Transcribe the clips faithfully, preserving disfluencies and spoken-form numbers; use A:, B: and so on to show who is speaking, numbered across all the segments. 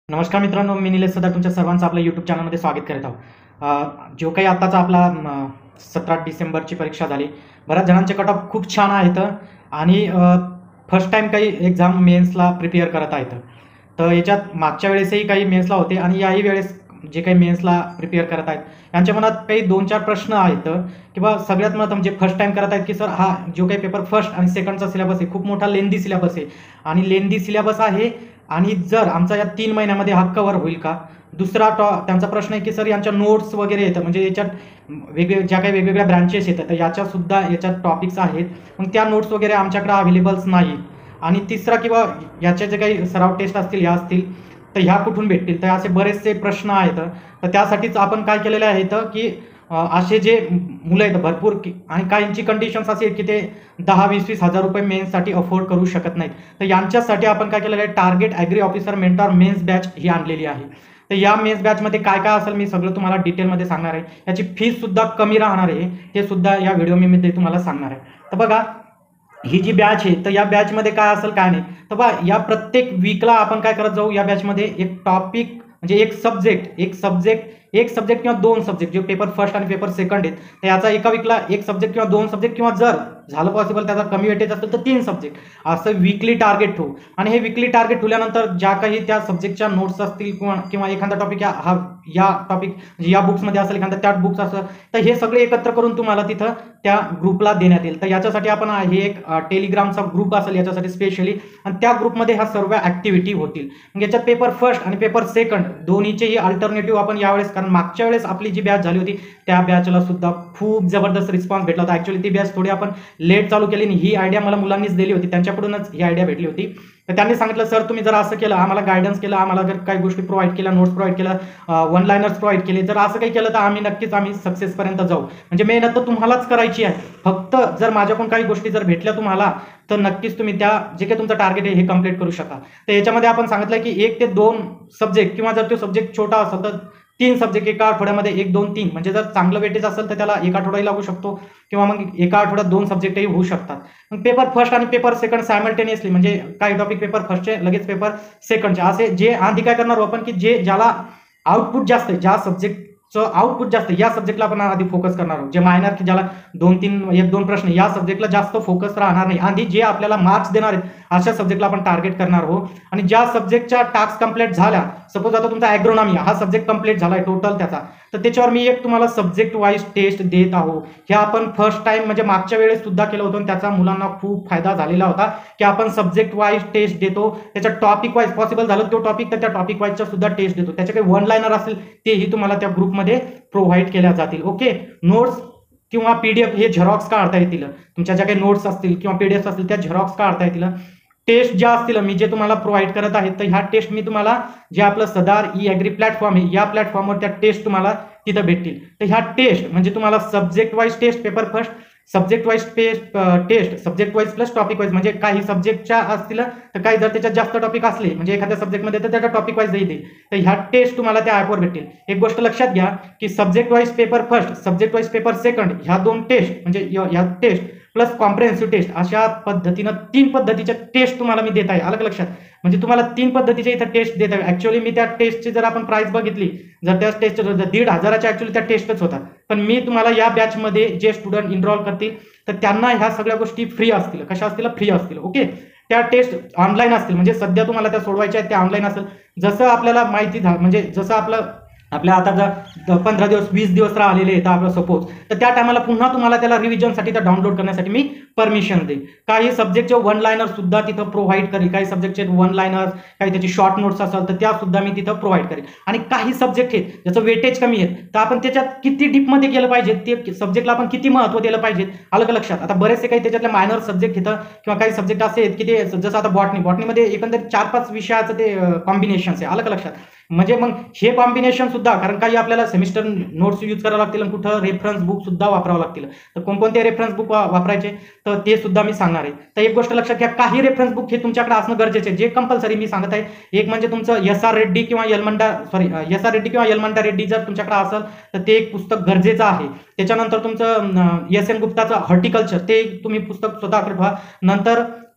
A: नमस्कार मित्रांनो, मी निलेश सदार तुमच्या सर्वांचं आपल्या यूट्यूब चॅनलमध्ये स्वागत करत आहोत. अ, जो काही आत्ताचा आपला सतरा डिसेंबरची परीक्षा झाली, बऱ्याच जणांचे कट ऑफ खूप छान आहेत आणि फर्स्ट टाईम काही एक्झाम मेन्सला प्रिपेअर करत आहेत. तर याच्यात मागच्या वेळेसही काही मेन्सला होते आणि याही वेळेस जे काही मेन्सला प्रिपेअर करत आहेत यांच्या मनात काही दोन चार प्रश्न आहेत किंवा सगळ्यात महत्त्वाचं म्हणजे फर्स्ट टाईम करत आहेत की सर हा जो काही पेपर फर्स्ट आणि सेकंडचा सिलेबस आहे खूप मोठा लेंदी सिलेबस आहे आणि लेंदी सिलेबस आहे आणि जर आमचा या तीन महिन्यामध्ये हा कव्हर होईल का. दुसरा टॉ त्यांचा प्रश्न आहे की सर यांच्या नोट्स वगैरे येतं म्हणजे याच्यात वेगवेगळ्या ज्या काही वेगवेगळ्या ब्रँचेस येतात तर याच्यासुद्धा याच्यात टॉपिक्स आहेत, मग त्या नोट्स वगैरे आमच्याकडे अवेलेबल्स नाही. आणि तिसरा किंवा याचे जे काही सराव टेस्ट असतील या असतील तर ह्या कुठून भेटतील, तर असे बरेचसे प्रश्न आहेत. तर त्यासाठीच आपण काय केलेले आहेत की असे जे मुलं आहेत भरपूर आणि काहींची कंडिशन्स अशी आहेत की ते दहा वीस वीस हजार रुपये मेन्ससाठी अफोर्ड करू शकत नाहीत. तर यांच्यासाठी आपण काय केलेलं आहे, target agri officer mentor mains batch ही आणलेली आहे. तर या मेन्स बॅचमध्ये काय काय असेल मी सगळं तुम्हाला डिटेलमध्ये सांगणार आहे. याची फीससुद्धा कमी राहणार आहे, ते सुद्धा या व्हिडिओ मी तुम्हाला सांगणार आहे. तर बघा ही जी बॅच आहे तर या बॅचमध्ये काय असेल काय नाही, तर बघा या प्रत्येक वीकला आपण काय करत जाऊ, या बॅचमध्ये एक टॉपिक म्हणजे एक सब्जेक्ट एक सब्जेक्ट एक सब्जेक्ट किंवा दोन सब्जेक्ट जे पेपर फर्स्ट आणि पेपर सेकंड आहेत तर याचा एका वीकला एक सब्जेक्ट किंवा दोन सब्जेक्ट किंवा जर झालं पॉसिबल त्याचा कमी वेटेज असेल तर तीन सब्जेक्ट असं वीकली टार्गेट ठेवू. आणि हे वीकली टार्गेट ठेवल्यानंतर ज्या काही त्या सब्जेक्टच्या नोट्स असतील किंवा किंवा एखादा टॉपिक या हा या टॉपिक म्हणजे या बुक्समध्ये असेल एखादा त्या बुक्स असेल तर हे सगळे एकत्र करून तुम्हाला तिथं त्या ग्रुपला देण्यात येईल. तर याच्यासाठी आपण हे एक टेलिग्रामचा ग्रुप असेल याच्यासाठी स्पेशली, आणि त्या ग्रुपमध्ये ह्या सर्व ॲक्टिव्हिटी होतील. मग याच्यात पेपर फर्स्ट आणि पेपर सेकंड दोन्हीचेही अल्टरनेटिव्ह आपण यावेळेस, कारण मागच्या वेळेस आपली जी बॅच झाली होती त्या बॅचला सुद्धा खूप जबरदस्त रिस्पॉन्स भेटला होता. ॲक्च्युली ती बॅच थोडी आपण लेट चालू केली आणि ही आयडिया मला मुलांनीच दिली होती, त्यांच्याकडूनच ही आयडिया भेटली होती. तर त्यांनी सांगितलं सर तुम्ही जर असं केलं, आम्हाला गायडन्स केलं, आम्हाला जर काही गोष्टी प्रोव्हाइड केल्या, नोट्स प्रोव्हाइड केल्या, वन लाइनर्स प्रोव्हाइड केले, जर असं काही केलं तर आम्ही नक्कीच आम्ही सक्सेसपर्यंत जाऊ. म्हणजे मेहनत तर तुम्हालाच करायची आहे, फक्त जर माझ्याकडून काही गोष्टी जर भेटल्या तुम्हाला तर नक्कीच तुम्ही त्या जे काही तुमचं टार्गेट आहे हे कम्प्लीट करू शका. तर याच्यामध्ये आपण सांगितलं की एक ते दोन सब्जेक्ट किंवा जर तो सब्जेक्ट छोटा असेल तर तीन सब्जेक्ट एका आठवड्यामध्ये एक दोन तीन म्हणजे जर चांगलं वेटेज असेल तर त्याला एक आठवडाही लागू शकतो किंवा मग एका आठवड्यात दोन सब्जेक्टही होऊ शकतात. मग पेपर फर्स्ट आणि पेपर सेकंड सायमल्टेनियसली म्हणजे काही टॉपिक पेपर फर्स्टचे लगेच पेपर सेकंडचे असे जे आधी काय करणार आपण की जे ज्याला आउटपुट जास्त आहे, ज्या सब्जेक्टचं आउटपुट जास्त आहे या सब्जेक्टला आपण आधी फोकस करणार आहोत. जे मायनर की ज्याला दोन तीन एक दोन प्रश्न या सब्जेक्टला जास्त फोकस राहणार नाही. आधी जे आपल्याला मार्क्स देणार आहेत अशा सब्जेक्टला आपण टार्गेट करणार आहोत. आणि ज्या सब्जेक्टच्या टास्क कंप्लीट झाल्या, सपोज आता तुमचा ॲग्रोनॉमी हा सब्जेक्ट कंप्लीट झाला आहे टोटल त्याचा, तर त्याच्यावर मी एक तुम्हाला सब्जेक्ट वाईज टेस्ट देत आहोत. हे आपण फर्स्ट टाइम म्हणजे मागच्या वेळेस सुद्धा केलं होतं, त्याचा मुलांना खूप फायदा झालेला होता की आपण सब्जेक्ट वाईज टेस्ट देतो. त्याच्या टॉपिक वाईज पॉसिबल झालं तो टॉपिक तर त्या टॉपिक वाईजचा सुद्धा टेस्ट देतो. त्याचे काही वन लाइनर असेल तेही तुम्हाला त्या ग्रुपमध्ये प्रोव्हाइड केल्या जातील. ओके, नोट्स किंवा पीडीएफ हे झेरॉक्स काढता येतील, तुमच्या ज्या काही नोट्स असतील किंवा पीडीएफ असतील त्या झेरॉक्स काढता येतील. टेस्ट ज्या असतील मी जे तुम्हाला प्रोव्हाइड करत आहे तर ह्या टेस्ट मी तुम्हाला जे आपलं सदार ई ॲग्री प्लॅटफॉर्म आहे या प्लॅटफॉर्मवर त्या टेस्ट तुम्हाला तिथं भेटतील. तर ह्या टेस्ट म्हणजे तुम्हाला subject wise test paper first, subject wise test test subject wise plus topic wise म्हणजे काही सब्जेक्टच्या असतील तर काही जर त्याच्यात जास्त टॉपिक असले म्हणजे एखाद्या सब्जेक्टमध्ये तर त्याच्या टॉपिक वाईज देईल. तर ह्या टेस्ट तुम्हाला त्या ॲपवर भेटतील. एक गोष्ट लक्षात घ्या की subject wise paper first, subject wise paper second ह्या दोन टेस्ट म्हणजे ह्या टेस्ट प्लस कॉम्प्रिहेन्सिव्ह टेस्ट अशा पद्धतीनं तीन पद्धतीच्या टेस्ट तुम्हाला मी देत आहे. अलग लक्षात म्हणजे तुम्हाला तीन पद्धतीच्या इथं टेस्ट देत आहे. ॲक्च्युअली मी त्या टेस्टची जर आपण प्राइस बघितली जर त्या टेस्ट दीड हजाराच्या ॲक्च्युअली त्या टेस्टच होतात, पण मी तुम्हाला या बॅचमध्ये जे स्टुडंट इनरोल करतील तर त्यांना ह्या सगळ्या गोष्टी फ्री असतील. कशा असतील? फ्री असतील. ओके, त्या टेस्ट ऑनलाईन असतील म्हणजे सध्या तुम्हाला त्या सोडवायच्या आहेत त्या ऑनलाईन असेल. जसं आपल्याला माहिती झालं म्हणजे जसं आपलं आपल्या आता जर पंधरा दिवस वीस दिवस राहिलेले आहेत आपलं सपोज, तर त्या टायमाला पुन्हा तुम्हाला त्याला रिव्हिजनसाठी त्या डाउनलोड करण्यासाठी मी परमिशन देईल. काही सब्जेक्टचे वन लाइनर सुद्धा तिथं प्रोव्हाइड करेल, काही सब्जेक्टचे वन लाइनर्स काही त्याची शॉर्ट नोट्स असेल तर त्या सुद्धा मी तिथं प्रोव्हाइड करेल. आणि काही सब्जेक्ट आहेत ज्याचं वेटेज कमी आहे तर आपण त्याच्यात किती डीपमध्ये गेलं पाहिजे, ते सब्जेक्टला आपण किती महत्त्व दिलं पाहिजे अलग लक्षात. आता बरेचसे काही त्याच्यातले मायनर सब्जेक्ट येतं किंवा काही सब्जेक्ट असे आहेत की ते जसं आता बॉटनी बॉटनीमध्ये एकंदरीत चार पाच विषयाचं ते कॉम्बिनेशन्स आहे अलग लक्षात. म्हणजे मग हे कॉम्बिनेशन सुद्धा, कारण काही आपल्याला सेमिस्टर नोट्स यूज करावं लागतील आणि कुठं रेफरन्स बुक सुद्धा वापरावं लागतील. तर कोणकोणते रेफरन्स बुक वापरायचे तर ते सुद्धा मी सांगणार आहे. तर एक गोष्ट लक्षात घ्या, काही रेफरन्स बुक हे तुमच्याकडे असणं गरजेचे आहे जे कंपल्सरी मी सांगत आहे. एक म्हणजे तुमचं एस आर रेड्डी किंवा Yalamanda sorry S R Reddy किंवा यलमंडा रेड्डी जर तुमच्याकडे असेल तर ते एक पुस्तक गरजेचं आहे. त्याच्यानंतर तुमचं एस एन गुप्ताचं हॉर्टिकल्चर ते तुम्ही पुस्तक स्वतःकडे ठेवा. नंतर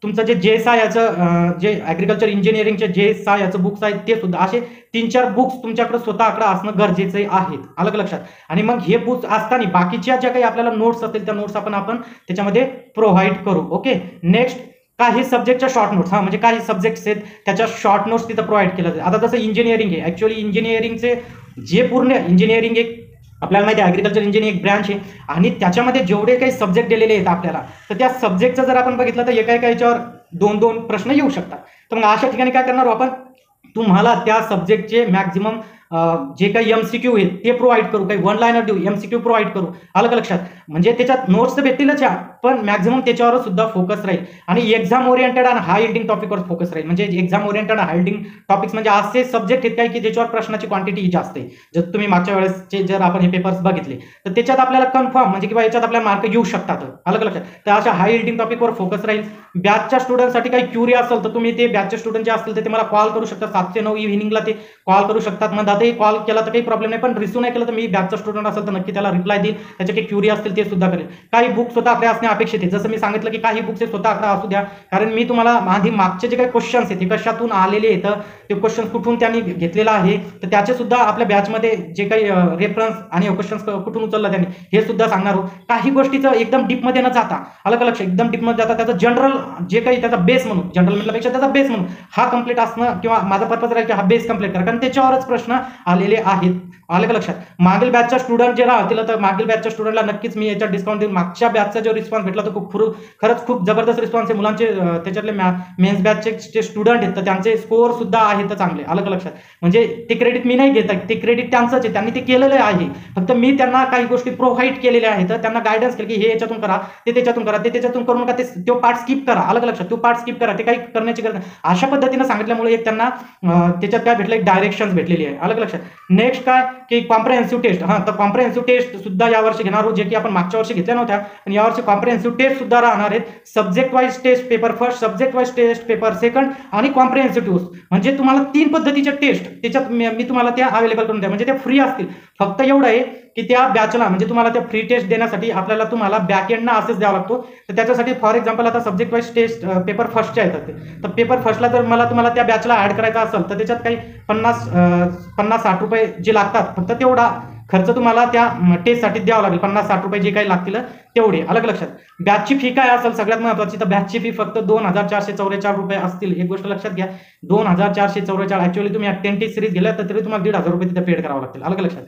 A: तुमचं जे जे एस आय याचं जे ॲग्रिकल्चर इंजिनिअरिंगचे जे एस आय याचं बुक्स आहेत ते सुद्धा असे तीन चार बुक्स तुमच्याकडे स्वतःकडे असणं गरजेचे आहेत, आलं लक्षात. आणि मग हे बुक्स असताना बाकीच्या ज्या काही आपल्याला नोट्स असतील त्या नोट्स आपण आपण त्याच्यामध्ये प्रोव्हाइड करू. ओके. नेक्स्ट, काही सब्जेक्टच्या शॉर्ट नोट्स, हा म्हणजे काही सब्जेक्ट्स आहेत त्याच्या शॉर्ट नोट्स तिथं प्रोव्हाइड केलं जाते. आता जसं इंजिनिअरिंग आहे, ॲक्च्युअली इंजिनिअरिंगचे जे पूर्ण इंजिनिअरिंग एक आपल्याला माहिती आहे ॲग्रिकल्चर इंजिनिअरिंग एक ब्रँच आहे आणि त्याच्यामध्ये जेवढे काही सब्जेक्ट दिलेले आहेत आपल्याला, तर त्या सब्जेक्टचं जर आपण बघितलं तर एका एका याच्यावर दोन दोन प्रश्न येऊ शकतात. तर मग अशा ठिकाणी काय करणार आपण, तुम्हाला त्या सब्जेक्टचे मॅक्झिमम जे काही एमसीक्यू आहेत ते प्रोव्हाइड करू, काही वन लाईनर देऊ, एमसीक्यू प्रोव्हाइड करू, आलं का लक्षात. म्हणजे त्याच्यात नोट्स तर भेटतीलच, पण मॅक्झिमम त्याच्यावर सुद्धा फोकस राहील आणि एक्झाम ओरिएंटेड आणि हाय हिल्डिंग टॉपिकवर फोकस राहील. म्हणजे exam oriented high yielding topics म्हणजे असे सब्जेक्ट आहेत काय की ज्याच्यावर प्रश्नाची क्वांटिटी जास्त आहे. जर तुम्ही मागच्या वेळेसचे जर आपण हे पेपर्स बघितले तर त्याच्यात आपल्याला कन्फर्म म्हणजे किंवा याच्यात आपल्याला मार्क येऊ शकतात, आलं का लक्षात. तर अशा हाय हिल्डिंग टॉपिकवर फोकस राहील. बॅचच्या स्टुडंटसाठी काही क्युरी असेल तर तुम्ही ते बॅचचे स्टुडंट जे असतील ते मला कॉल करू शकता, सात ते नऊ इव्हिनिंगला ते कॉल करू शकतात. मग आता कॉल केला तर काही प्रॉब्लेम नाही, पण रिसिव्ह नाही केलं तर मी बॅचचा स्टुडंट असेल तर नक्की त्याला रिप्लाय देईल, त्याचे काही क्युरी असतील ते सुद्धा करेल. काही बुक स्वतःकडे असणे अपेक्षित आहे, जसं मी सांगितलं की काही बुक्स स्वतःकडे असू द्या, कारण मी तुम्हाला आधी मागचे जे काही क्वेश्चन्स आहेत ते कशातून आलेले आहेत, ते क्वेश्चन्स कुठून त्यांनी घेतलेला आहे, तर त्याचे सुद्धा आपल्या बॅचमध्ये जे काही रेफरन्स आणि क्वेश्चन्स कुठून उचलला त्यांनी हे सुद्धा सांगणार आहोत. काही गोष्टीचं एकदम डीपमध्ये न जाता, आलं का लक्ष, एकदम डीपमध्ये जाता त्याचं जनरल जे काही त्याचा बेस म्हणून, जनरल म्हटल्यापेक्षा त्याचा बेस म्हणून हा कंप्लीट असणं किंवा माझा पर्पज राहील की हा बेस कंप्लीट करा, कारण त्याच्यावरच प्रश्न आलेले आहेत, आलं का लक्षात. मागील बॅचचा स्टुडंट जे राहतील तर मागील बॅचच्या स्टुडंटला नक्कीच मी याच्यात डिस्काउंट देईल. मागच्या बॅचचा जो रिस्पॉन्स भेटला तो खूप खरंच खूप जबरदस्त रिस्पॉन्स आहे. मुलांचे त्याच्यातले मेन्स बॅचचे जे स्टुडंट आहेत तर त्यांचे स्कोअर सुद्धा आहेत चांगले, आलं का लक्षात. म्हणजे ते क्रेडिट मी नाही घेत, ते क्रेडिट त्यांचंच आहे, त्यांनी ते केलेलं आहे, फक्त मी त्यांना काही गोष्टी प्रोव्हाइड केलेल्या आहेत, त्यांना गायडन्स केलं की हे याच्यातून करा, ते त्याच्यातून करा, ते त्याच्यातून करू नका, ते तो पार्ट स्किप करा, आलं का लक्षात. तो पार्ट स्किप करा, ते काही करण्याची गरज नाही. अशा पद्धतीने सांगितल्यामुळे एक त्यांना त्याच्यात काय भेटलं, एक डायरेक्शन्स भेटलेली आहे, आलं का लक्षात. नेक्स्ट काय की कॉम्प्रिहेन्सिव्ह टेस्ट, हा तर कॉम्प्रिहेन्सिव्ह टेस्ट सुद्धा यावर्षी घेणार आहोत, जे की आपण मागच्या वर्षी घेतल्या नव्हत्या, आणि यावर्षी कॉम्प्रिहेन्सिव्ह टेस्ट सुद्धा राहणार आहेत. Subject wise test paper first, subject wise test paper second आणि कॉम्प्रिहेन्सिव्ह टेस्ट, म्हणजे तुम्हाला तीन पद्धतीच्या टेस्ट त्याच्यात मी तुम्हाला त्या अवेलेबल करून द्या, म्हणजे त्या फ्री असतील. फक्त एवढं आहे की त्या बॅचला म्हणजे तुम्हाला त्या फ्री टेस्ट देण्यासाठी आपल्याला तुम्हाला बॅकएंडना असेच द्यावा लागतो. तर त्याच्यासाठी फॉर एक्झाम्पल आता सब्जेक्ट वाईज टेस्ट पेपर फर्स्टच्या येतात ते, तर पेपर फर्स्टला जर मला तुम्हाला त्या बॅचला ऍड करायचा असेल तर त्याच्यात काही पन्नास पन्नास साठ रुपये जे लागतात, फक्त तेवढा खर्च तुम्हाला त्या टेस्टसाठी द्यावा लागेल, पन्नास साठ रुपये जे काही लागतील तेवढे, अलग लक्षात. बॅचची फी काय असेल सगळ्यात महत्त्वाची, तर बॅचची फी फक्त दोन हजार चारशे चौवेचाळीस रुपये असतील, एक गोष्ट लक्षात घ्या. दोन हजार चारशे चौवेचाळीस ऍक्च्युअली तुम्ही टेन सिरीज गेल्या तर तरी तुम्हाला दीड हजार रुपये तिथे पेड करावं लागतील, अलग लक्षात.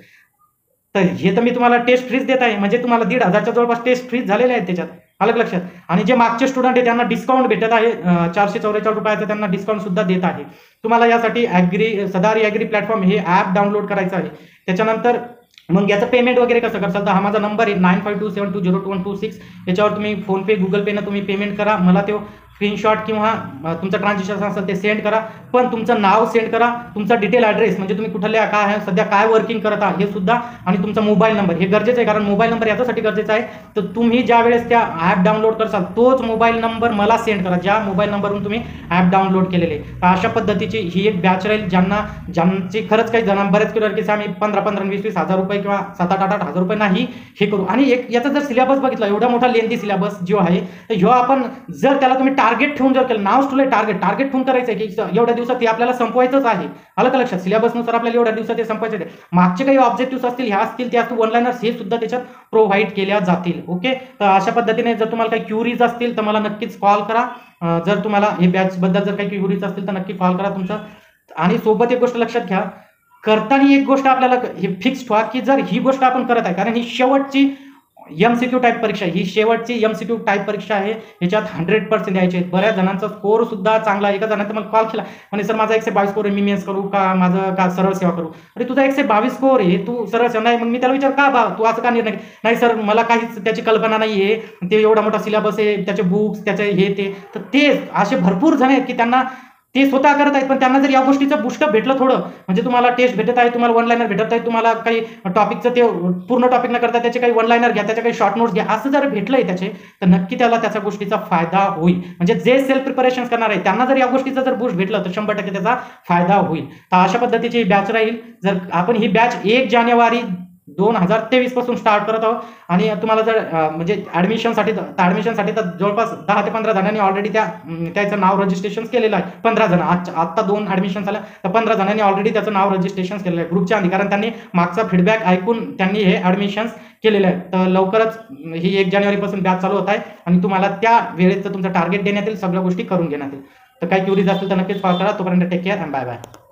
A: तर हे तर मी तुम्हाला टेस्ट फ्रीज देत आहे, म्हणजे तुम्हाला दीड हजारच्या जवळपास टेस्ट फ्रीज झालेले आहेत त्याच्यात, अलग लक्षात. आणि जे मागचे स्टुडंट आहे त्यांना डिस्काउंट भेटत आहे, चारशे चौवेचाळीस रुपयाचं त्यांना डिस्काउंट सुद्धा देत आहे. तुम्हाला यासाठी ॲग्री सदारी ॲग्री प्लॅटफॉर्म हे ॲप डाउनलोड करायचं आहे. त्याच्यानंतर मग याचं पेमेंट वगैरे कसं करसाल, तर हा माझा नंबर आहे nine five two seven two zero two one two six, याच्यावर तुम्ही फोनपे गुगल पेनं तुम्ही पेमेंट करा, मला तो स्क्रीनशॉट किंवा तुमचं ट्रान्झॅक्शन असेल ते सेंड करा, पण तुमचं नाव सेंड करा, तुमचा डिटेल ॲड्रेस म्हणजे तुम्ही कुठल्या काय आहे सध्या काय वर्किंग करत आहात हे सुद्धा, आणि तुमचा मोबाईल नंबर हे गरजेचं आहे, कारण मोबाईल नंबर याच्यासाठी गरजेचा आहे तर तुम्ही ज्या वेळेस त्या ॲप डाउनलोड करसाल तोच मोबाईल नंबर मला सेंड करा ज्या मोबाईल नंबरवरून तुम्ही ॲप डाउनलोड केलेले. तर अशा पद्धतीची ही एक बॅच राहील, ज्यांना ज्यांची खरंच काही जण बरेच किलो की आम्ही पंधरा पंधरा वीस वीस हजार रुपये किंवा सात आठ आठ हजार रुपये नाही हे करू. आणि एक याचा जर सिलेबस बघितला, एवढा मोठा लेंथी सिलेबस जो आहे तर ह्यो आपण जर त्याला तुम्ही टार्गेट ठेवून जर केलं, नाव ठेवलंय टार्गेट टार्गेट ठेवून करायचं आहे की एवढ्या दिवसात ते आपल्याला संपवायचंच आहे, आलं का लक्षात. सिलेबसनुसार आपल्याला एवढ्या दिवसात ते संपवायचं आहे. मागचे काही ऑब्जेक्टिव्ह असतील ह्या असतील ते असतील वन लाईनर्स हे सुद्धा त्याच्यात प्रोव्हाइड केल्या जातील. ओके, तर अशा पद्धतीने जर तुम्हाला काही क्युरीज असतील तर मला नक्कीच कॉल करा. जर तुम्हाला हे बॅच बद्दल जर काही क्युरीज असतील तर नक्की कॉल करा तुमचा. आणि सोबत एक गोष्ट लक्षात घ्या, करताना एक गोष्ट आपल्याला हे फिक्स ठेवा की जर ही गोष्ट आपण करत आहे, कारण ही शेवटची एमसीक्यू टाईप परीक्षा, ही शेवटची एमसीक्यू टाईप परीक्षा आहे, ह्याच्यात हंड्रेड पर्सेंट द्यायचे आहेत. बऱ्याच जणांचा स्कोर सुद्धा चांगला आहे. एका जणांनी मला कॉल केला म्हणजे सर माझा एकशे बावीस स्कोर आहे, मी मेन्स करू का माझं का सरळ सेवा करू. अरे तुझा एकशे बावीस स्कोर आहे, तू सरळ सेवा नाही. मग मी त्याला विचार का बा तू असं का निर्णय नाही सर मला काहीच त्याची कल्पना नाही आहे, ते एवढा मोठा सिलेबस आहे, त्याचे बुक्स त्याचे हे ते, तर ते असे भरपूर जण आहेत की त्यांना ते स्वतः करत आहेत, पण त्यांना जर या गोष्टीचं बुस्टअप भेटलं थोडं, म्हणजे तुम्हाला टेस्ट भेटत आहे, तुम्हाला वन लाईनर भेटत आहे, तुम्हाला काही टॉपिकचं ते पूर्ण टॉपिक न करता त्याचे काही वन लाईनर घ्या, त्याच्या काही शॉर्ट नोट्स घ्या, असं जर भेटलंय त्याचे तर नक्की त्याला त्याच्या गोष्टीचा फायदा होईल. म्हणजे जे सेल्फ प्रिपरेशन करणार आहे त्यांना जर या गोष्टीचा जर बूस्ट भेटलं तर शंभर टक्के त्याचा फायदा होईल. तर अशा पद्धतीची बॅच राहील. जर आपण ही बॅच एक जानेवारी दोन हजार तेवीस पासून स्टार्ट करत आहोत. आणि तुम्हाला जर अ, म्हणजे ॲडमिशनसाठी तर ॲडमिशनसाठी तर जवळपास दहा ते पंधरा जणांनी ऑलरेडी त्या अं, त्याचं नाव रजिस्ट्रेशन केलेलं आहे. पंधरा जण आज आत्ता दोन ॲडमिशन झाल्या, तर पंधरा जणांनी ऑलरेडी त्याचं नाव रजिस्ट्रेशन केलेलं आहे ग्रुपच्या आधी, कारण त्यांनी मागचा फीडबॅक ऐकून त्यांनी हे ॲडमिशन्स केलेले आहेत. तर लवकरच अं, ही एक जानेवारीपासून बॅच चालू होत आहे आणि तुम्हाला त्या वेळेचं तुमचं टार्गेट देण्यात येईल, सगळ्या गोष्टी करून घेण्यात येईल. तर काही क्युरीज असतील तर नक्कीच कॉल करा. तोपर्यंत take care and bye bye.